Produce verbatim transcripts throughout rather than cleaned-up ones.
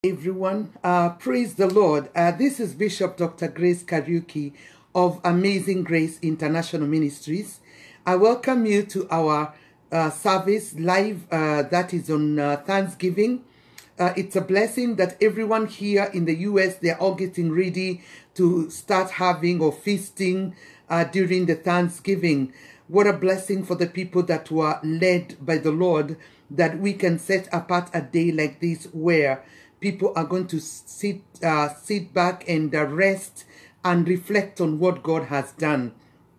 Everyone, uh, praise the Lord. Uh, this is Bishop Doctor Grace Kariuki of Amazing Grace International Ministries. I welcome you to our uh, service live uh, that is on uh, Thanksgiving. Uh, it's a blessing that everyone here in the U S, they're all getting ready to start having or feasting uh, during the Thanksgiving. What a blessing for the people that were led by the Lord, that we can set apart a day like this where people are going to sit uh, sit back and uh, rest and reflect on what God has done.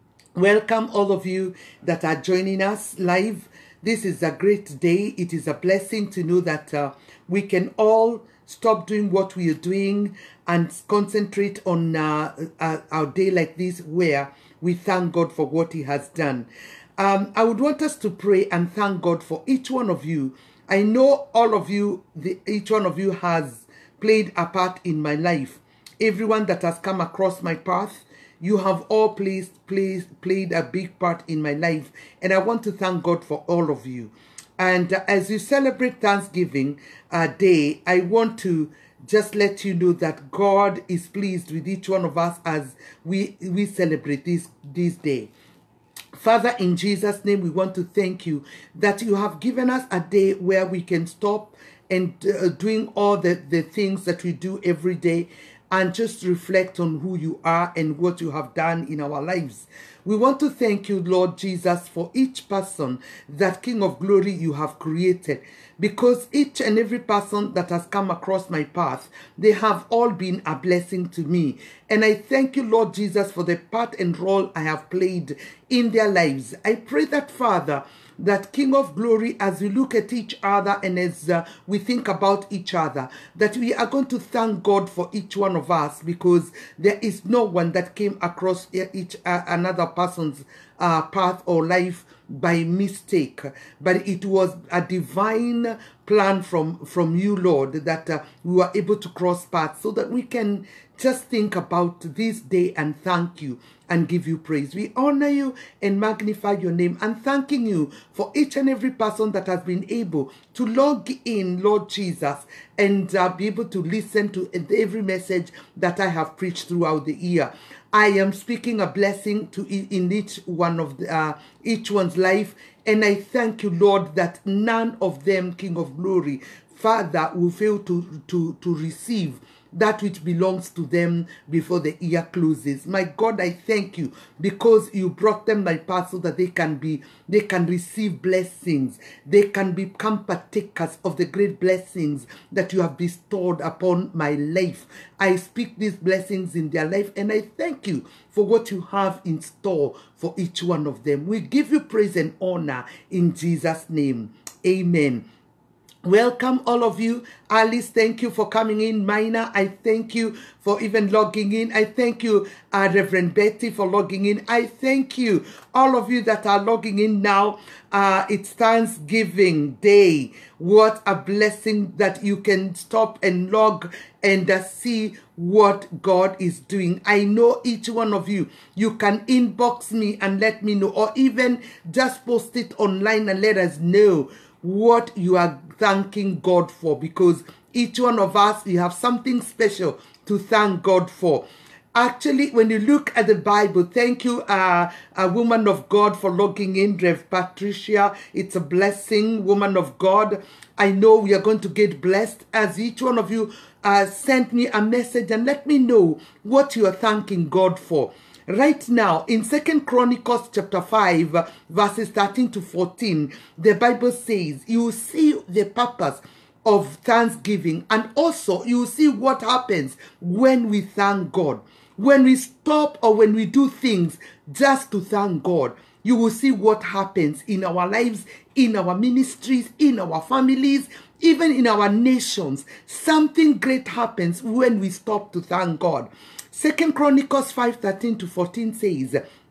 Welcome all of you that are joining us live. This is a great day. It is a blessing to know that uh, we can all stop doing what we are doing and concentrate on uh, uh, our day like this where we thank God for what He has done. Um, I would want us to pray and thank God for each one of you. I know all of you, the, each one of you has played a part in my life. Everyone that has come across my path, you have all placed, placed, played a big part in my life. And I want to thank God for all of you. And uh, as you celebrate Thanksgiving uh, Day, I want to just let you know that God is pleased with each one of us as we, we celebrate this, this day. Father, in Jesus' name, we want to thank you that you have given us a day where we can stop and uh, doing all the, the things that we do every day and just reflect on who you are and what you have done in our lives. We want to thank you, Lord Jesus, for each person that King of Glory you have created, because each and every person that has come across my path, they have all been a blessing to me. And I thank you, Lord Jesus, for the part and role I have played in their lives. I pray that, Father, that King of Glory, as we look at each other and as uh, we think about each other, that we are going to thank God for each one of us, because there is no one that came across each uh, another person's uh, path or life by mistake, but it was a divine plan from from you, Lord, that uh, we were able to cross paths so that we can just think about this day and thank you and give you praise. We honor you and magnify your name, and thanking you for each and every person that has been able to log in, Lord Jesus, and uh, be able to listen to every message that I have preached throughout the year. I am speaking a blessing to in each one of the, uh, each one's life, and I thank you, Lord, that none of them, King of Glory, Father, will fail to to to receive that which belongs to them before the year closes. My God, I thank you because you brought them my path so that they can be, they can receive blessings. They can become partakers of the great blessings that you have bestowed upon my life. I speak these blessings in their life, and I thank you for what you have in store for each one of them. We give you praise and honor in Jesus' name. Amen. Welcome all of you. Alice, thank you for coming in. Mina, I thank you for even logging in. I thank you, uh, Reverend Betty, for logging in. I thank you, all of you that are logging in now. Uh, it's Thanksgiving Day. What a blessing that you can stop and log and uh, see what God is doing. I know each one of you, you can inbox me and let me know, or even just post it online and let us know what you are thanking God for, because each one of us, you have something special to thank God for. Actually, when you look at the Bible, thank you, uh, a woman of God, for logging in, Rev Patricia. It's a blessing, woman of God. I know we are going to get blessed as each one of you uh, sent me a message and let me know what you are thanking God for. Right now, in Second Chronicles chapter five, verses thirteen to fourteen, the Bible says, you will see the purpose of thanksgiving, and also you will see what happens when we thank God. When we stop or when we do things just to thank God, you will see what happens in our lives, in our ministries, in our families, even in our nations. Something great happens when we stop to thank God. Second Chronicles five, thirteen to fourteen says,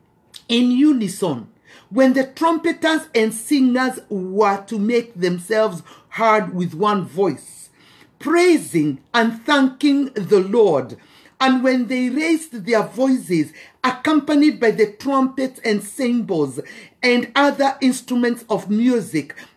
in unison, when the trumpeters and singers were to make themselves heard with one voice, praising and thanking the Lord, and when they raised their voices, accompanied by the trumpets and cymbals and other instruments of music,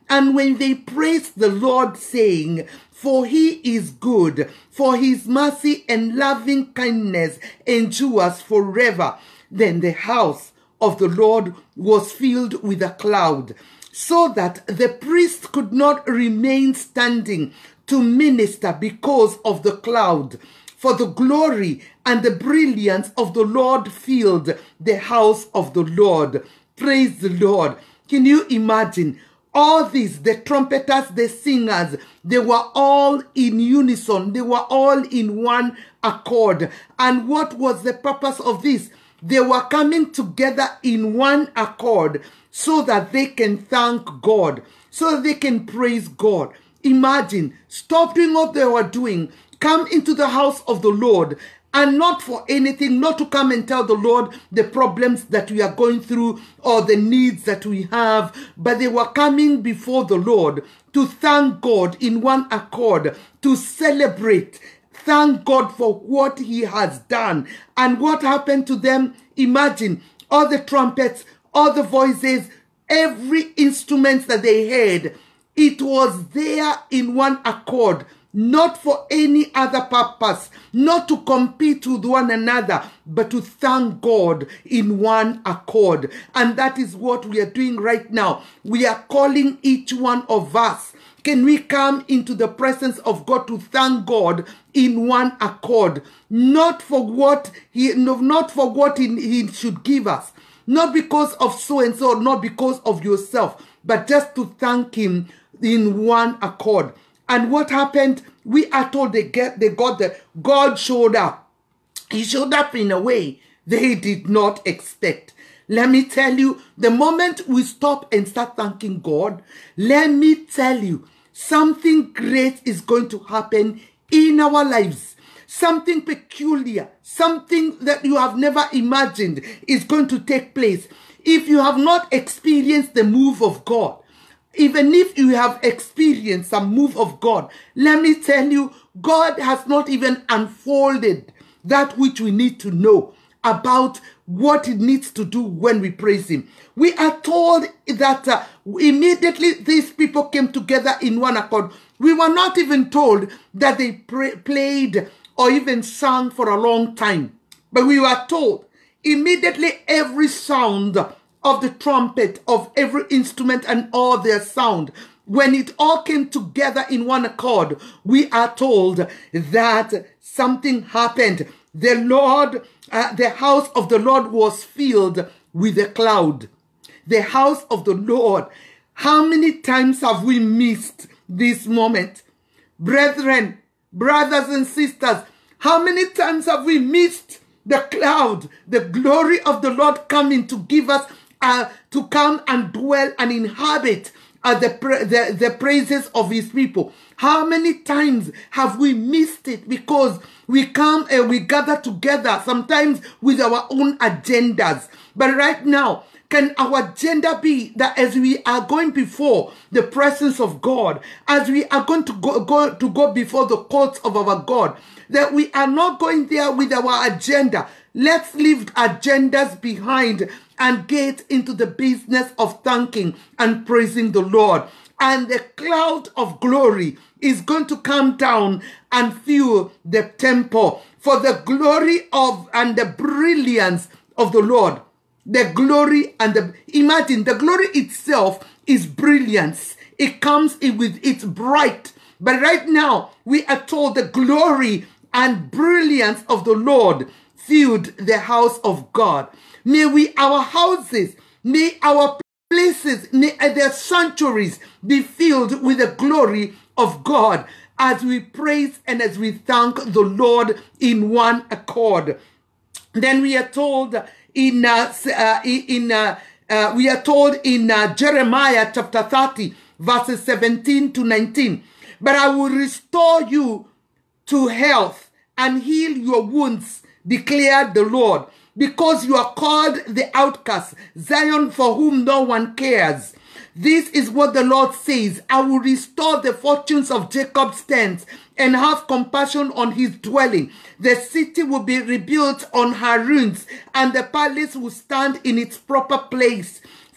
And when they praised the Lord, saying, for he is good, for his mercy and loving kindness endures forever, then the house of the Lord was filled with a cloud, so that the priest could not remain standing to minister because of the cloud. For the glory and the brilliance of the Lord filled the house of the Lord. Praise the Lord. Can you imagine? All these, the trumpeters, the singers, they were all in unison. They were all in one accord. And what was the purpose of this? They were coming together in one accord so that they can thank God, so that they can praise God. Imagine, stop doing what they were doing, come into the house of the Lord, and not for anything, not to come and tell the Lord the problems that we are going through or the needs that we have, but they were coming before the Lord to thank God in one accord, to celebrate, thank God for what he has done. And what happened to them? Imagine, all the trumpets, all the voices, every instrument that they had, it was there in one accord, not for any other purpose, not to compete with one another, but to thank God in one accord. And that is what we are doing right now. We are calling each one of us. Can we come into the presence of God to thank God in one accord? Not for what he, no, not for what he, he should give us, not because of so and so, not because of yourself, but just to thank him in one accord. And what happened? We are told they get they got the God showed up. He showed up in a way they did not expect. Let me tell you, the moment we stop and start thanking God, let me tell you, something great is going to happen in our lives. Something peculiar, something that you have never imagined is going to take place. If you have not experienced the move of God, even if you have experienced some move of God, let me tell you, God has not even unfolded that which we need to know about what it needs to do when we praise him. We are told that uh, immediately these people came together in one accord. We were not even told that they pray, played or even sang for a long time. But we were told immediately every sound of the trumpet, of every instrument and all their sound, when it all came together in one accord, we are told that something happened. The Lord, uh, the house of the Lord was filled with a cloud. The house of the Lord. How many times have we missed this moment? Brethren, brothers and sisters, how many times have we missed the cloud, the glory of the Lord coming to give us, uh, to come and dwell and inhabit uh, the, pra the, the praises of his people? How many times have we missed it because we come and we gather together, sometimes with our own agendas. But right now, can our agenda be that as we are going before the presence of God, as we are going to go, go to go before the courts of our God, that we are not going there with our agenda? Let's leave agendas behind and get into the business of thanking and praising the Lord. And the cloud of glory is going to come down and fill the temple for the glory of and the brilliance of the Lord. The glory and the, imagine, the glory itself is brilliance. It comes in with its bright. But right now, we are told the glory and brilliance of the Lord filled the house of God. May we, our houses, may our places, may their sanctuaries be filled with the glory of God as we praise and as we thank the Lord in one accord. Then we are told in uh, uh, in uh, uh, we are told in uh, Jeremiah chapter thirty, verses seventeen to nineteen. But I will restore you to health and heal your wounds, declared the Lord, because you are called the outcast, Zion for whom no one cares. This is what the Lord says: I will restore the fortunes of Jacob's tents and have compassion on his dwelling. The city will be rebuilt on her ruins, and the palace will stand in its proper place.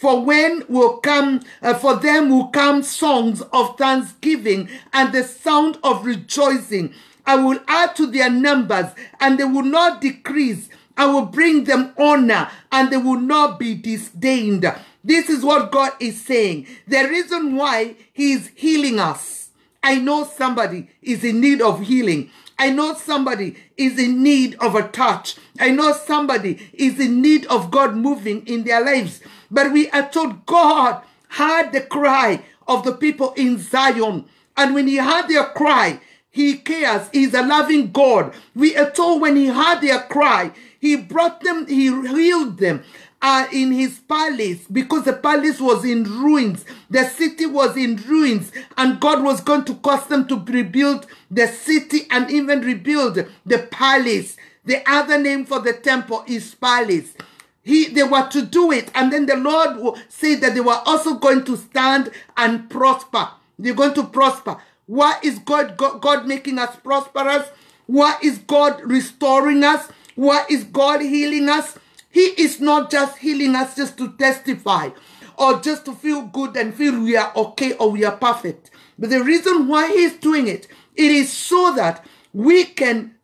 For when will come, uh, for them will come songs of thanksgiving and the sound of rejoicing. I will add to their numbers, and they will not decrease. I will bring them honor, and they will not be disdained. This is what God is saying. The reason why he is healing us. I know somebody is in need of healing. I know somebody is in need of a touch. I know somebody is in need of God moving in their lives. But we are told God heard the cry of the people in Zion. And when he heard their cry, he cares. He's a loving God. We are told when he heard their cry, he brought them, he healed them uh, in his palace, because the palace was in ruins. The city was in ruins, and God was going to cause them to rebuild the city and even rebuild the palace. The other name for the temple is palace. He, they were to do it, and then the Lord said that they were also going to stand and prosper. They're going to prosper. Why is God, God, God making us prosperous? Why is God restoring us? Why is God healing us? He is not just healing us just to testify or just to feel good and feel we are okay or we are perfect. But the reason why he's doing it, it is so that we can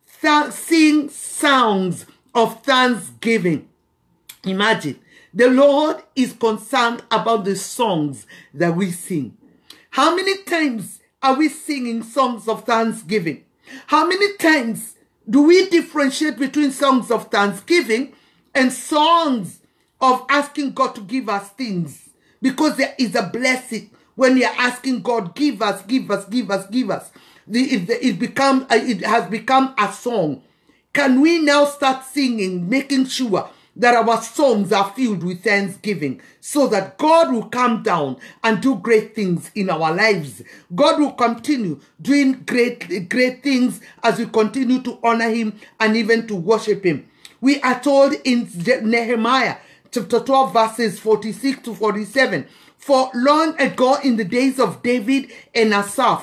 sing songs of thanksgiving. Imagine, the Lord is concerned about the songs that we sing. How many times are we singing songs of thanksgiving? How many times do we differentiate between songs of thanksgiving and songs of asking God to give us things? Because there is a blessing when you're asking God, give us, give us, give us, give us. It, it, become, it has become a song. Can we now start singing, making sure that our songs are filled with thanksgiving, so that God will come down and do great things in our lives? God will continue doing great, great things as we continue to honor him and even to worship him. We are told in Nehemiah chapter twelve, verses forty-six to forty-seven, for long ago in the days of David and Asaph,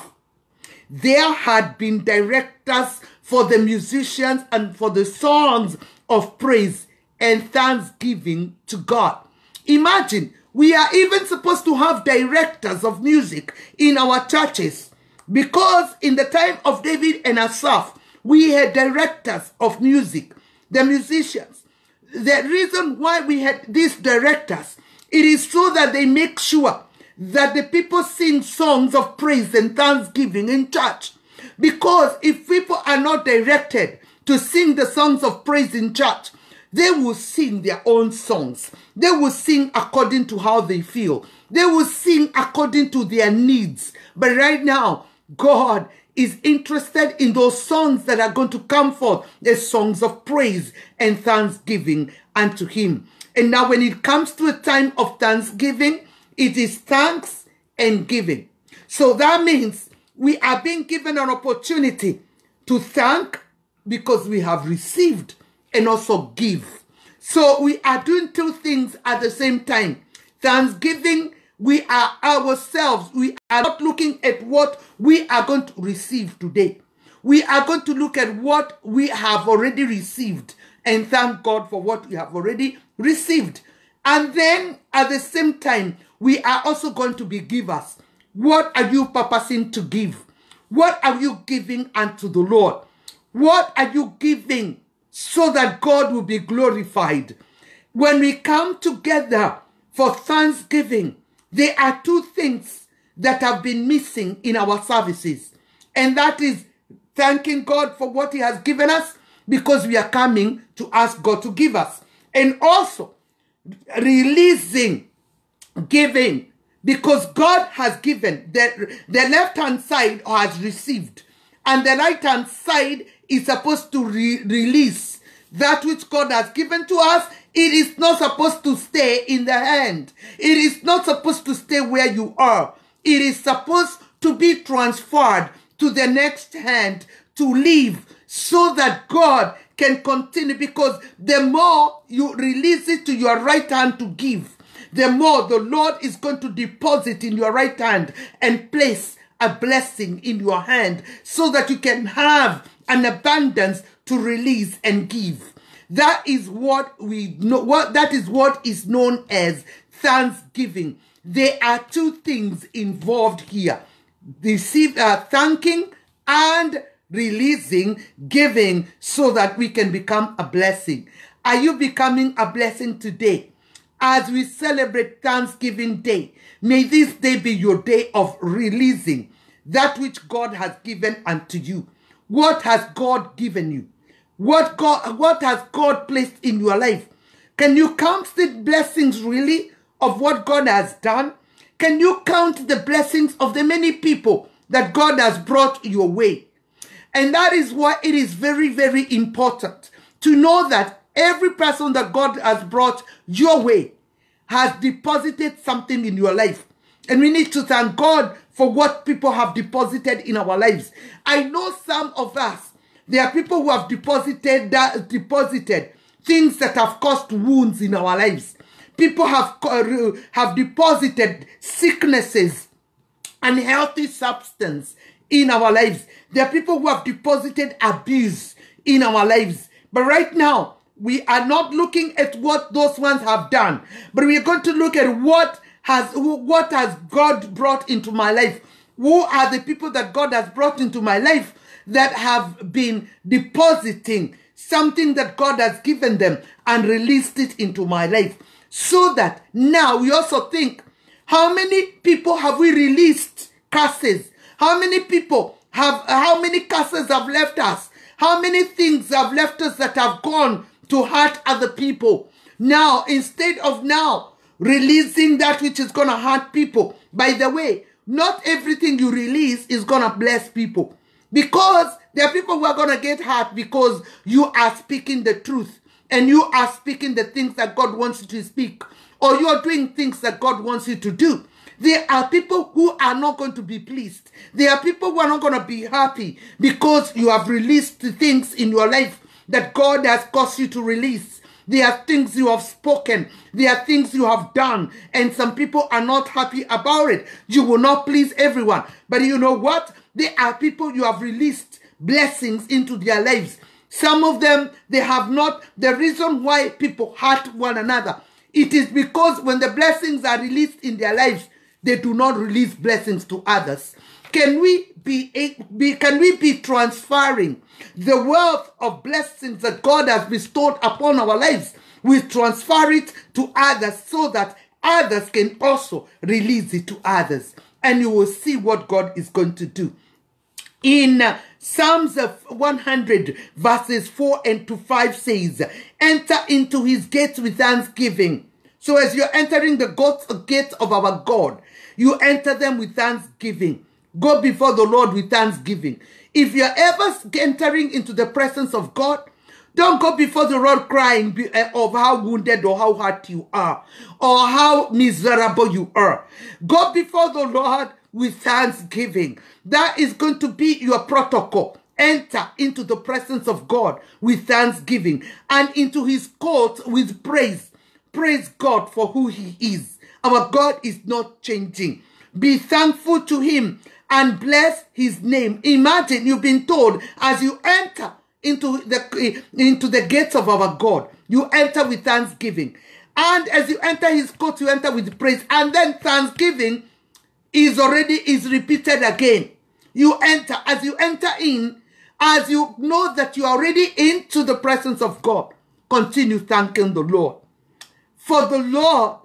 there had been directors for the musicians and for the songs of praise and thanksgiving to God. Imagine, we are even supposed to have directors of music in our churches, because in the time of David and Asaph, we had directors of music, the musicians. The reason why we had these directors, it is so that they make sure that the people sing songs of praise and thanksgiving in church. Because if people are not directed to sing the songs of praise in church, they will sing their own songs. They will sing according to how they feel. They will sing according to their needs. But right now, God is interested in those songs that are going to come forth, the songs of praise and thanksgiving unto him. And now when it comes to a time of thanksgiving, it is thanks and giving. So that means we are being given an opportunity to thank because we have received, and also give. So we are doing two things at the same time. Thanksgiving, we are ourselves. We are not looking at what we are going to receive today. We are going to look at what we have already received and thank God for what we have already received. And then at the same time, we are also going to be givers. What are you purposing to give? What are you giving unto the Lord? What are you giving so that God will be glorified? When we come together for Thanksgiving, there are two things that have been missing in our services. And that is thanking God for what he has given us, because we are coming to ask God to give us. And also releasing giving, because God has given. The, the left-hand side has received, and the right-hand side is supposed to re release that which God has given to us. It is not supposed to stay in the hand. It is not supposed to stay where you are. It is supposed to be transferred to the next hand to live, so that God can continue. Because the more you release it to your right hand to give, the more the Lord is going to deposit in your right hand and place a blessing in your hand, so that you can have an abundance to release and give. That is what we know. What that is what is known as thanksgiving. There are two things involved here. Receive, uh, thanking and releasing, giving, so that we can become a blessing. Are you becoming a blessing today? As we celebrate Thanksgiving Day, may this day be your day of releasing that which God has given unto you. What has God given you? What God, what has God placed in your life? Can you count the blessings really of what God has done? Can you count the blessings of the many people that God has brought your way? And that is why it is very, very important to know that every person that God has brought your way has deposited something in your life. And we need to thank God for what people have deposited in our lives. I know some of us, there are people who have deposited that, deposited things that have caused wounds in our lives. People have, uh, have deposited sicknesses, unhealthy substance in our lives. There are people who have deposited abuse in our lives. But right now, we are not looking at what those ones have done, but we are going to look at what has, what has God brought into my life. Who are the people that God has brought into my life that have been depositing something that God has given them and released it into my life? So that now we also think, how many people have we released curses? How many people have, how many curses have left us? How many things have left us that have gone to hurt other people? Now, instead of now releasing that which is going to hurt people, by the way, not everything you release is going to bless people. Because there are people who are going to get hurt because you are speaking the truth and you are speaking the things that God wants you to speak, or you are doing things that God wants you to do. There are people who are not going to be pleased. There are people who are not going to be happy because you have released the things in your life that God has caused you to release. There are things you have spoken. There are things you have done. And some people are not happy about it. You will not please everyone. But you know what? There are people you have released blessings into their lives. Some of them, they have not. The reason why people hurt one another, it is because when the blessings are released in their lives, they do not release blessings to others. Can we be, be can we be transferring the wealth of blessings that God has bestowed upon our lives? We transfer it to others so that others can also release it to others. And you will see what God is going to do. In uh, Psalms one hundred verses four and to five says, enter into his gates with thanksgiving. So as you're entering the gates of our God, you enter them with thanksgiving. Go before the Lord with thanksgiving. If you're ever entering into the presence of God, don't go before the Lord crying of how wounded or how hurt you are or how miserable you are. Go before the Lord with thanksgiving. That is going to be your protocol. Enter into the presence of God with thanksgiving and into his courts with praise. Praise God for who he is. Our God is not changing. Be thankful to him and bless his name. Imagine you've been told as you enter into the, into the gates of our God, you enter with thanksgiving. And as you enter his court, you enter with praise. And then thanksgiving is already is repeated again. You enter, as you enter in, as you know that you are already into the presence of God, continue thanking the Lord. For the Lord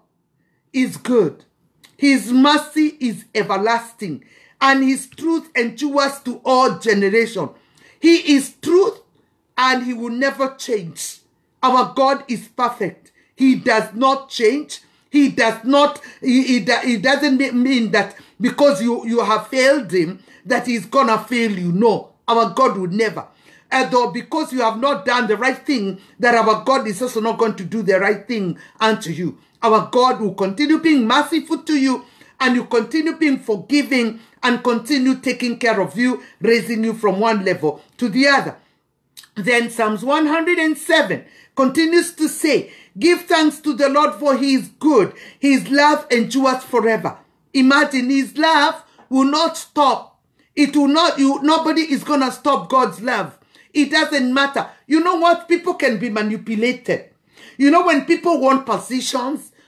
is good. His mercy is everlasting, and his truth endures to all generations. He is truth, and he will never change. Our God is perfect. He does not change. He does not, he, he, he doesn't mean that because you, you have failed him, that he's gonna fail you. No, our God would never. Although because you have not done the right thing, that our God is also not going to do the right thing unto you. Our God will continue being merciful to you, and you continue being forgiving, and continue taking care of you, raising you from one level to the other. Then Psalms one hundred seven continues to say, give thanks to the Lord, for he is good. His love endures forever. Imagine, his love will not stop. It will not, you, nobody is going to stop God's love. It doesn't matter. You know what? People can be manipulated. You know, when people want positions,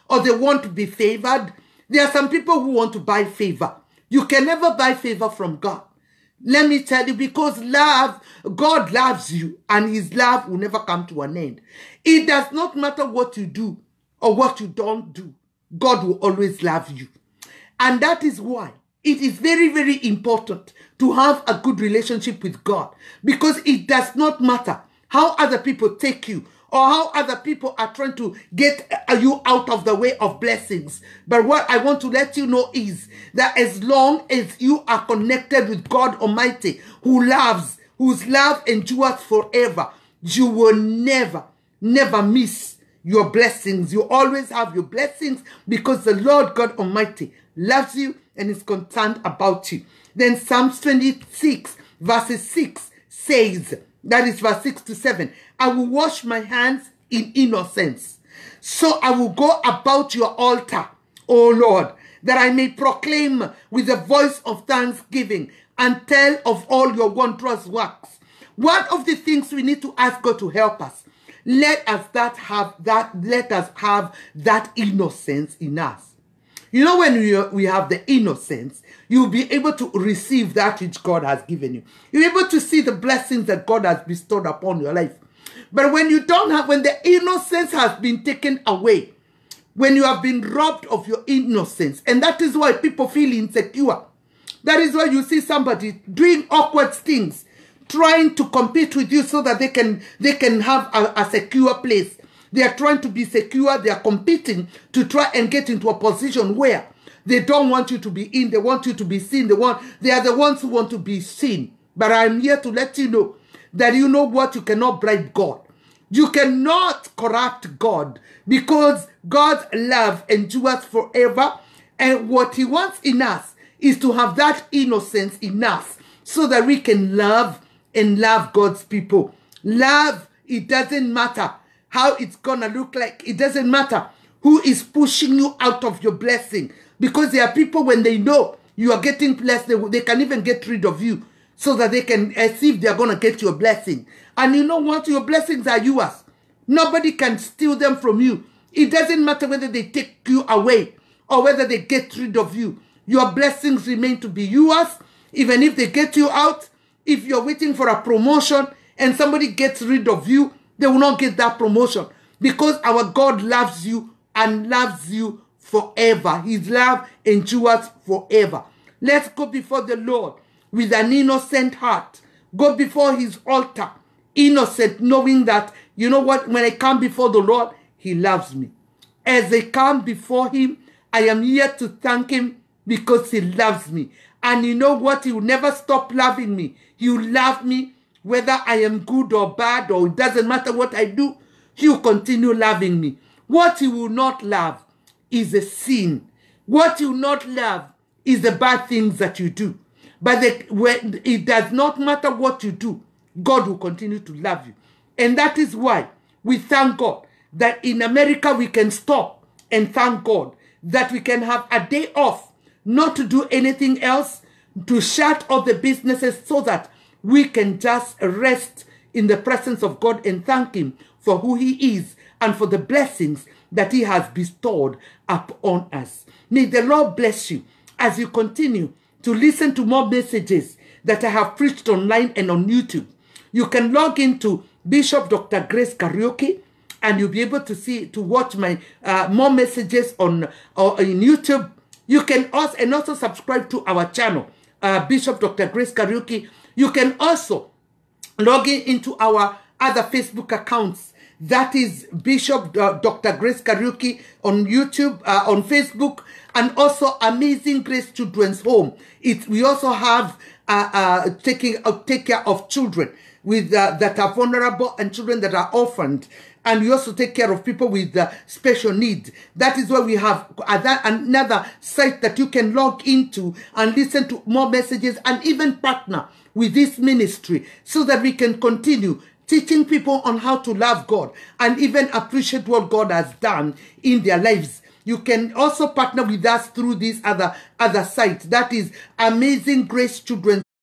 or they want to be favored. There are some people who want to buy favor. You can never buy favor from God. Let me tell you, because love, God loves you, and his love will never come to an end. It does not matter what you do or what you don't do. God will always love you. And that is why it is very, very important to have a good relationship with God, because it does not matter how other people take you or how other people are trying to get you out of the way of blessings. But what I want to let you know is that as long as you are connected with God Almighty, who loves, whose love endures forever, you will never, never miss your blessings. You always have your blessings because the Lord God Almighty loves you and is concerned about you. Then Psalms twenty-six verses six says, that is verse six to seven, I will wash my hands in innocence. So I will go about your altar, O Lord, that I may proclaim with a voice of thanksgiving and tell of all your wondrous works. One of the things we need to ask God to help us, let us that have that, let us have that innocence in us. You know, when we, we have the innocence, you'll be able to receive that which God has given you. You're able to see the blessings that God has bestowed upon your life. But when you don't have, when the innocence has been taken away, when you have been robbed of your innocence, and that is why people feel insecure. That is why you see somebody doing awkward things, trying to compete with you so that they can, they can have a, a secure place. They are trying to be secure. They are competing to try and get into a position where they don't want you to be in. They want you to be seen. They want, they are the ones who want to be seen. But I'm here to let you know that you know what? You cannot bribe God. You cannot corrupt God, because God's love endures forever. And what he wants in us is to have that innocence in us so that we can love and love God's people. Love, it doesn't matter how it's gonna look like. It doesn't matter who is pushing you out of your blessing, because there are people, when they know you are getting blessed, they, they can even get rid of you so that they can uh, see if they're gonna get your blessing. And you know what? Your blessings are yours. Nobody can steal them from you. It doesn't matter whether they take you away or whether they get rid of you. Your blessings remain to be yours. Even if they get you out, if you're waiting for a promotion and somebody gets rid of you, they will not get that promotion, because our God loves you and loves you forever. His love endures forever. Let's go before the Lord with an innocent heart. Go before his altar, innocent, knowing that, you know what, when I come before the Lord, he loves me. As I come before him, I am here to thank him because he loves me. And you know what? He will never stop loving me. He will love me whether I am good or bad, or it doesn't matter what I do. He will continue loving me. What he will not love is a sin. What he will not love is the bad things that you do. But the, when, it does not matter what you do, God will continue to love you. And that is why we thank God that in America we can stop and thank God that we can have a day off, not to do anything else, to shut all the businesses so that we can just rest in the presence of God and thank him for who he is and for the blessings that he has bestowed upon us. May the Lord bless you as you continue to listen to more messages that I have preached online and on YouTube. You can log into Bishop Doctor Grace Kariuki, and you'll be able to see, to watch my uh, more messages on or in YouTube. You can also, and also subscribe to our channel, uh, Bishop Doctor Grace Kariuki. You can also log in into our other Facebook accounts. That is Bishop uh, Doctor Grace Kariuki on YouTube, uh, on Facebook, and also Amazing Grace Children's Home. It, we also have uh, uh, taking uh, take care of children with uh, that are vulnerable and children that are orphaned. And we also take care of people with uh, special needs. That is why we have another site that you can log into and listen to more messages and even partner with this ministry so that we can continue teaching people on how to love God and even appreciate what God has done in their lives. You can also partner with us through this other, other site. That is Amazing Grace Children.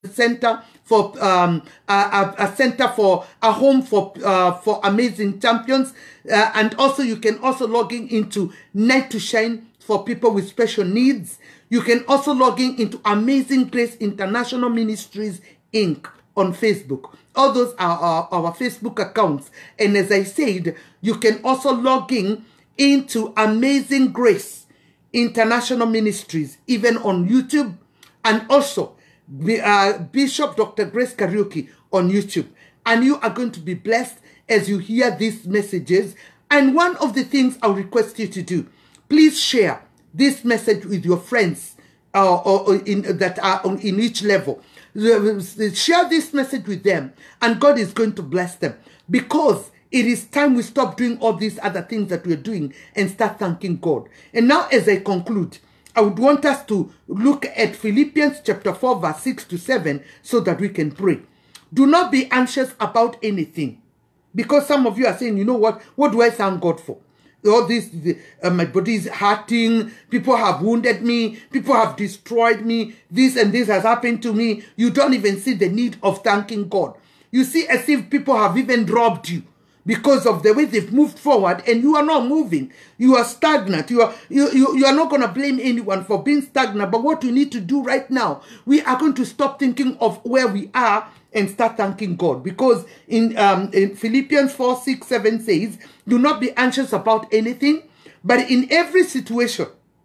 center for um, a, a, a center for a home for uh, for amazing champions, uh, and also you can also log in into Night to Shine for people with special needs. You can also log in into Amazing Grace International Ministries Incorporated on Facebook. All those are our, our Facebook accounts. And as I said, you can also log in into Amazing Grace International Ministries, even on YouTube, and also uh, Bishop Doctor Grace Kariuki on YouTube. And you are going to be blessed as you hear these messages. And one of the things I'll request you to do, please share this message with your friends uh, or, or in, that are on, in each level. Share this message with them, and God is going to bless them, because it is time we stop doing all these other things that we're doing and start thanking God. And now, as I conclude, I would want us to look at Philippians chapter four, verse six to seven, so that we can pray. Do not be anxious about anything, because some of you are saying, you know what, what do I thank God for? All this, uh, my body is hurting, people have wounded me, people have destroyed me, this and this has happened to me. You don't even see the need of thanking God. You see as if people have even robbed you because of the way they've moved forward, and you are not moving. You are stagnant. You are, you, you, you are not going to blame anyone for being stagnant. But what we need to do right now, we are going to stop thinking of where we are and start thanking God. Because in, um, in Philippians four, six, seven says, do not be anxious about anything, but in every situation,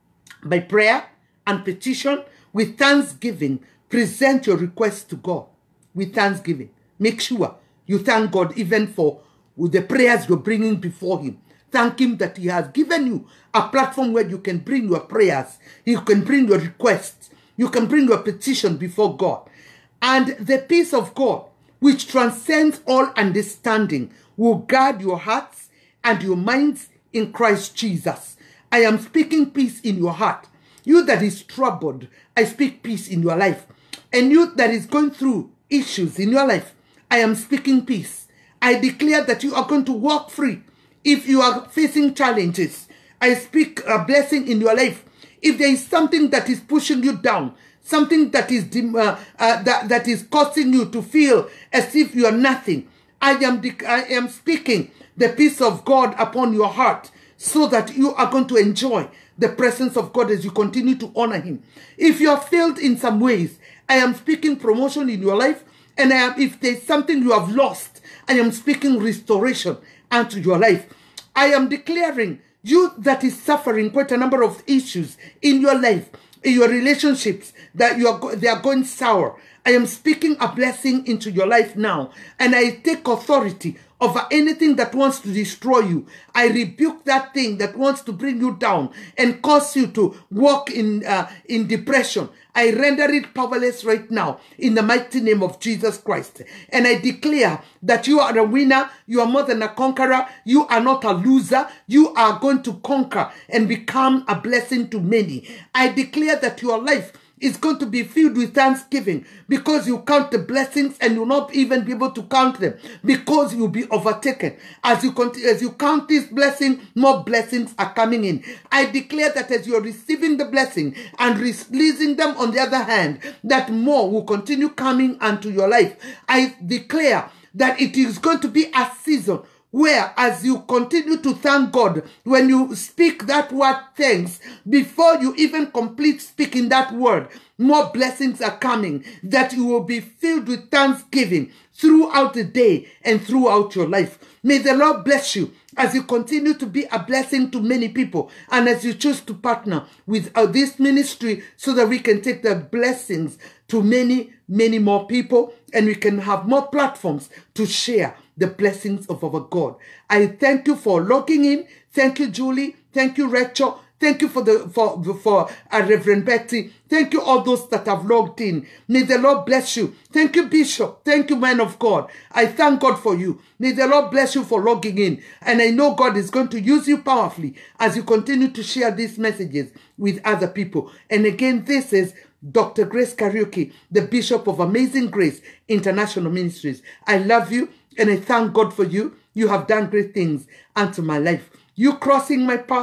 by prayer and petition, with thanksgiving, present your requests to God. With thanksgiving. Make sure you thank God even for with the prayers you're bringing before him. Thank him that he has given you a platform where you can bring your prayers. You can bring your requests. You can bring your petition before God. And the peace of God, which transcends all understanding, will guard your hearts and your minds in Christ Jesus. I am speaking peace in your heart. You that is troubled, I speak peace in your life. And you that is going through issues in your life, I am speaking peace. I declare that you are going to walk free. If you are facing challenges, I speak a blessing in your life. If there is something that is pushing you down, something that is uh, uh, that, that is causing you to feel as if you are nothing, I am, I am speaking the peace of God upon your heart, so that you are going to enjoy the presence of God as you continue to honor him. If you have failed in some ways, I am speaking promotion in your life. And I am, if there's something you have lost, I am speaking restoration unto your life. I am declaring you that is suffering quite a number of issues in your life, in your relationships, that you are they are going sour. I am speaking a blessing into your life now. And I take authority over anything that wants to destroy you. I rebuke that thing that wants to bring you down and cause you to walk in, uh, in depression. I render it powerless right now in the mighty name of Jesus Christ. And I declare that you are a winner. You are more than a conqueror. You are not a loser. You are going to conquer and become a blessing to many. I declare that your life is going to be filled with thanksgiving, because you count the blessings and you'll not even be able to count them, because you'll be overtaken. As you continue, as you count this blessing, more blessings are coming in. I declare that as you're receiving the blessing and releasing them on the other hand, that more will continue coming unto your life. I declare that it is going to be a season where, as you continue to thank God, when you speak that word thanks, before you even complete speaking that word, more blessings are coming, that you will be filled with thanksgiving throughout the day and throughout your life. May the Lord bless you as you continue to be a blessing to many people, and as you choose to partner with uh, this ministry, so that we can take the blessings to many, many more people, and we can have more platforms to share the blessings of our God. I thank you for logging in. Thank you, Julie. Thank you, Rachel. Thank you for the for for uh, Reverend Betty. Thank you, all those that have logged in. May the Lord bless you. Thank you, Bishop. Thank you, man of God. I thank God for you. May the Lord bless you for logging in. And I know God is going to use you powerfully as you continue to share these messages with other people. And again, this is Doctor Grace Kariuki, the Bishop of Amazing Grace International Ministries. I love you and I thank God for you. You have done great things unto my life. You crossing my path,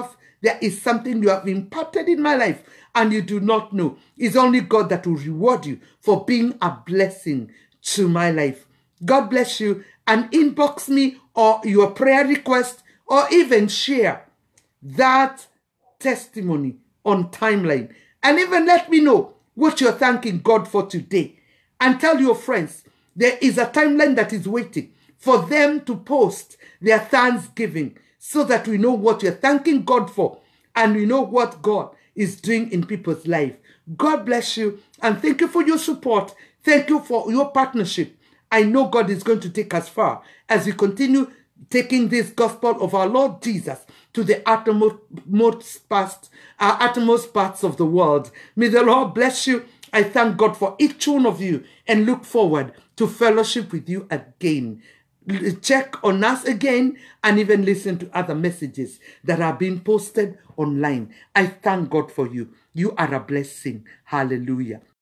there is something you have imparted in my life and you do not know. It's only God that will reward you for being a blessing to my life. God bless you, and inbox me or your prayer request, or even share that testimony on timeline, and even let me know what you're thanking God for today. And tell your friends there is a timeline that is waiting for them to post their thanksgiving, so that we know what you're thanking God for and we know what God is doing in people's life. God bless you, and thank you for your support. Thank you for your partnership. I know God is going to take us far as we continue taking this gospel of our Lord Jesus to the uttermost parts, uh, uttermost parts of the world. May the Lord bless you. I thank God for each one of you and look forward to fellowship with you again. Check on us again and even listen to other messages that are being posted online. I thank God for you. You are a blessing. Hallelujah.